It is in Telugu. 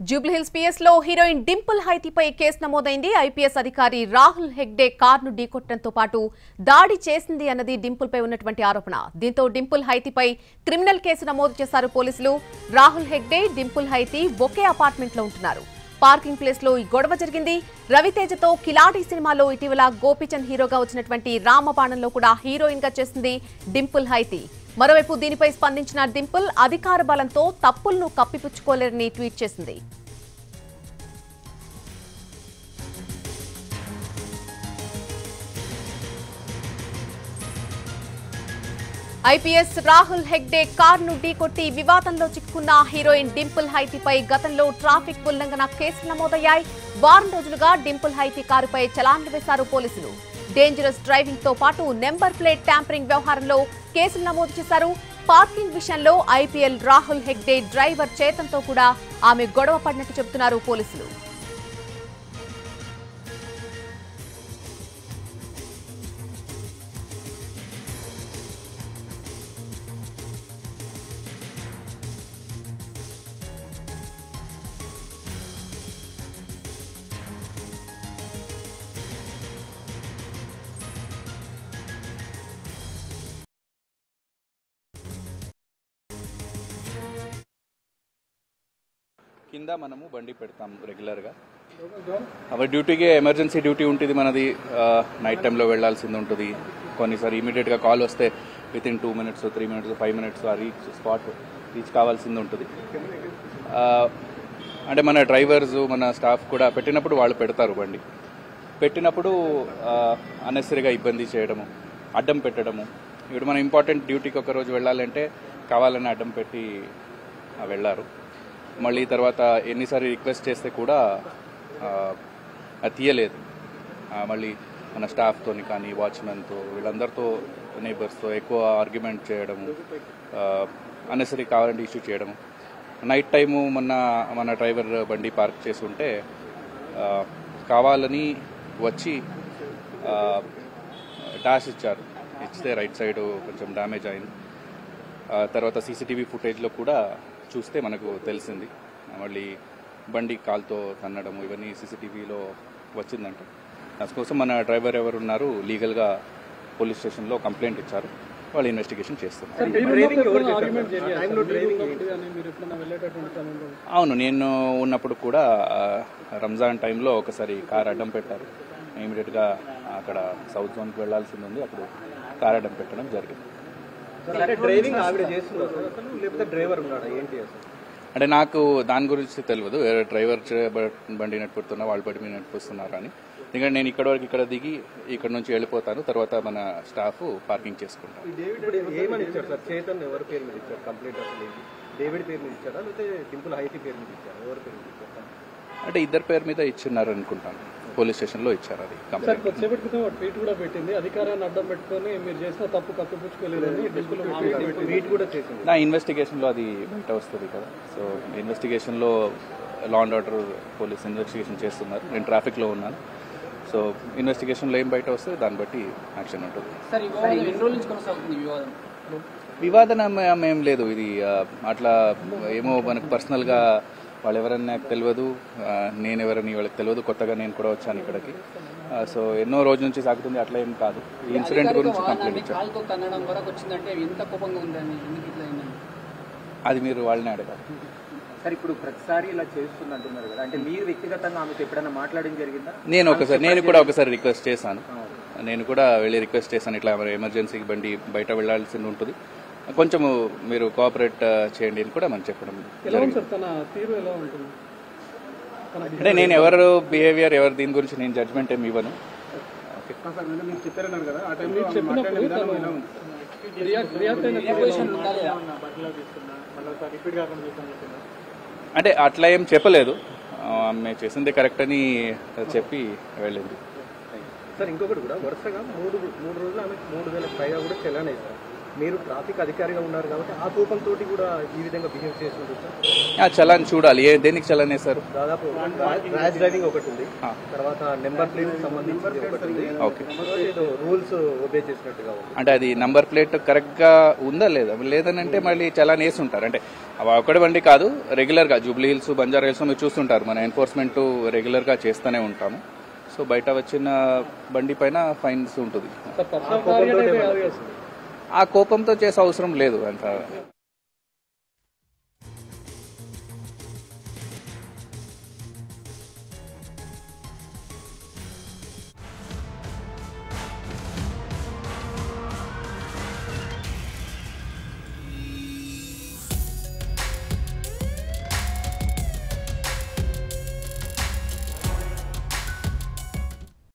జూబ్లీహిల్స్ పిఎస్ లో హీరోయిన్ డింపుల్ హైతీపై కేసు నమోదైంది. ఐపీఎస్ అధికారి రాహుల్ హెగ్డే కార్ను ఢీకొట్టడంతో పాటు దాడి చేసింది అన్నది డింపుల్ పై ఉన్నటువంటి ఆరోపణ. దీంతో డింపుల్ హైతీపై క్రిమినల్ కేసు నమోదు చేశారు పోలీసులు. రాహుల్ హెగ్డే, డింపుల్ హైతీ ఒకే అపార్ట్మెంట్ లో ఉంటున్నారు. పార్కింగ్ ప్లేస్ లో ఈ గొడవ జరిగింది. రవితేజతో కిలాడి సినిమాలో ఇటీవల గోపీచంద్ హీరోగా వచ్చినటువంటి రామబాణంలో కూడా హీరోయిన్ గా చేసింది డింపుల్ హైతీ. మరోవైపు దీనిపై స్పందించిన డింపుల్ అధికార బలంతో తప్పులను కప్పిపుచ్చుకోలేరని ట్వీట్ చేసింది. ఐపీఎస్ రాహుల్ హెగ్డే కార్ను ఢీకొట్టి వివాదంలో చిక్కుకున్న హీరోయిన్ డింపుల్ హైతీపై గతంలో ట్రాఫిక్ ఉల్లంఘన కేసులు నమోదయ్యాయి. వారం రోజులుగా డింపుల్ హైతీ కారుపై చలాన్లు వేశారు పోలీసులు. డేంజరస్ డ్రైవింగ్ తో పాటు నెంబర్ ప్లేట్ ట్యాంపరింగ్ వ్యవహారంలో కేసులు నమోదు చేశారు. పార్కింగ్ విషయంలో ఐపీఎల్ రాహుల్ హెగ్డే డ్రైవర్ చేతన్తో కూడా ఆమె గొడవ పడినట్టు చెబుతున్నారు పోలీసులు. కింద మనము బండి పెడతాం రెగ్యులర్గా. అవర్ డ్యూటీకే ఎమర్జెన్సీ డ్యూటీ ఉంటుంది మనది. నైట్ టైంలో వెళ్లాల్సింది ఉంటుంది. కొన్నిసారి ఇమీడియట్గా కాల్ వస్తే within 2 minutes 3 minutes 5 minutes spot reach కావాల్సింది ఉంటుంది. అంటే మన డ్రైవర్స్ మన స్టాఫ్ కూడా పెట్టినప్పుడు వాళ్ళు పెడతారు బండి. పెట్టినప్పుడు అన్నెసరీగా ఇబ్బంది చేయడము, అడ్డం పెట్టడము. ఇప్పుడు మనం ఇంపార్టెంట్ డ్యూటీకి ఒకరోజు వెళ్ళాలంటే కావాలని అడ్డం పెట్టి వెళ్ళారు. మళ్ళీ తర్వాత ఎన్నిసార్లు రిక్వెస్ట్ చేస్తే కూడా అది తీయలేదు. మళ్ళీ మన స్టాఫ్తో కానీ వాచ్మెన్తో వీళ్ళందరితో నేబర్స్తో ఎక్కువ ఆర్గ్యుమెంట్ చేయడము, అన్నెసరీ కావాలంటే ఇష్యూ చేయడము. నైట్ టైము మన డ్రైవర్ బండి పార్క్ చేసి ఉంటే కావాలని వచ్చి డాష్ ఇచ్చారు. ఇస్తే రైట్ సైడ్ కొంచెం డ్యామేజ్ అయింది. తర్వాత సీసీటీవీ ఫుటేజ్లో కూడా చూస్తే మనకు తెలిసింది. మళ్ళీ బండి కాల్తో తన్నడము ఇవన్నీ సీసీటీవీలో వచ్చిందంటే దానికోసం మన డ్రైవర్ ఎవరు ఉన్నారు లీగల్గా పోలీస్ స్టేషన్లో కంప్లైంట్ ఇచ్చారు. వాళ్ళు ఇన్వెస్టిగేషన్ చేస్తున్నారు. అవును, నేను ఉన్నప్పుడు కూడా రంజాన్ టైంలో ఒకసారి కార్ అడ్డం పెట్టారు. ఇమీడియట్గా అక్కడ సౌత్ జోన్కి వెళ్లాల్సింది ఉంది. అప్పుడు కార్ అడ్డం పెట్టడం జరిగింది. అంటే నాకు దాని గురించి తెలియదు. వేరే డ్రైవర్ బండి నడిపిస్తున్నా వాళ్ళ బండి మీద నడిపిస్తున్నారు అని. ఎందుకంటే నేను ఇక్కడ వరకు ఇక్కడ దిగి ఇక్కడ నుంచి వెళ్ళిపోతాను. తర్వాత మన స్టాఫ్ పార్కింగ్ చేసుకుంటారు. అంటే ఇద్దరు పేరు మీద ఇచ్చిన్నారు అనుకుంటాను. పోలీస్ స్టేషన్ లో ఇచ్చారు. అది ట్వీట్ కూడా పెట్టింది. అధికారాన్ని అడ్డం పెట్టుకుని మీరు చేసిన తప్పు కప్పిపుచ్చుకోలేదని నా ఇన్వెస్టిగేషన్ లో అది బయట వస్తుంది కదా. సో ఇన్వెస్టిగేషన్ లో law and order police investigation చేస్తున్నారు. నేను ట్రాఫిక్ లో ఉన్నాను. సో ఇన్వెస్టిగేషన్ లో ఏం బయట వస్తే దాన్ని బట్టి యాక్షన్ ఉంటుంది. వివాదం ఏం లేదు. ఇది అట్లా ఏమో మనకు పర్సనల్ గా వాళ్ళు ఎవరని నాకు తెలియదు, నేను ఎవరని వాళ్ళకి తెలియదు. కొత్తగా నేను కూడా వచ్చాను ఇక్కడికి. సో ఎన్నో రోజుల నుంచి సాగుతుంది. అట్లా ఏం కాదు. ఈ ఇన్సిడెంట్ గురించి కంప్లైంట్ ఇచ్చారు. అది మీరు వాళ్ళని అడగాలి. సార్, ఇప్పుడు ప్రతిసారి ఇలా చేస్తుందంటున్నారు కదా, అంటే మీరు వ్యక్తిగతంగా ఆమెతో ఎప్పుడైనా మాట్లాడడం జరిగిందా? నేను కూడా ఒకసారి రిక్వెస్ట్ చేశాను. నేను కూడా వెళ్ళి రిక్వెస్ట్ చేశాను. ఇట్లా ఎమర్జెన్సీకి బండి బయట వెళ్లాల్సింది ఉంటుంది, కొంచెం మీరు కోఆపరేట్ చేయండి అని కూడా మనం చెప్పడం జరిగింది. అంటే నేను ఎవరు బిహేవియర్ ఎవరు దీని గురించి నేను జడ్జ్మెంట్ ఏమి ఇవ్వను. అంటే అట్లా ఏం చెప్పలేదు. ఆమె చేసింది కరెక్ట్ అని చెప్పి వెళ్ళింది. సార్, ఇంకొకటి కూడా వరుసగా మూడు రోజులు ఆమె 3,000 పైగా కూడా చలాన్ అవుతారు. మీరు ట్రాఫిక్ అధికారిగా ఉన్నారు కాబట్టి ఆ కోపంతో కూడా ఈ విధంగా బిహేవ్ చేసి చలాన్ చూడాలి, దేనికి చలాన్ వేశారు? దాదాపు ర్యాష్ డ్రైవింగ్ ఒకటి ఉంది, తర్వాత నెంబర్ ప్లేట్ సంబంధించి ఒకటి ఉంది. ఓకే, రూల్స్ ఒబే చేసినట్టుగా ఉంది. అంటే అది నంబర్ ప్లేట్ కరెక్ట్ గా ఉందా లేదా? లేదనంటే మళ్ళీ చలాన్ వేసి ఉంటారు. అంటే ఒకటి బండి కాదు, రెగ్యులర్ గా జూబ్లీ హిల్స్, బంజారా హిల్స్ మీరు చూస్తుంటారు, మన ఎన్ఫోర్స్మెంట్ రెగ్యులర్ గా చేస్తూనే ఉంటాము. సో బయట వచ్చిన బండి పైన ఫైన్స్ ఉంటుంది. ఆ కోపంతో చేసే అవసరం లేదు అంత.